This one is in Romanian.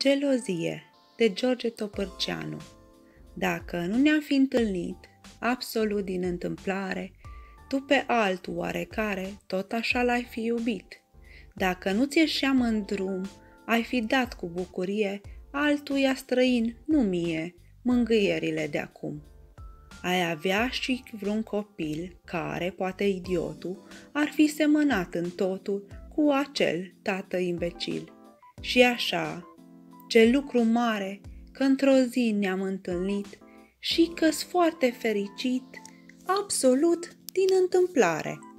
Gelozie de George Topârceanu. Dacă nu ne-am fi întâlnit absolut din întâmplare, tu pe altul oarecare tot așa l-ai fi iubit. Dacă nu-ți ieșeam în drum, ai fi dat cu bucurie altuia străin, nu mie, mângâierile de acum. Ai avea și vreun copil care, poate idiotul, ar fi semănat în totul cu acel tată imbecil. Și așa, ce lucru mare că într-o zi ne-am întâlnit și că-s foarte fericit, absolut din întâmplare.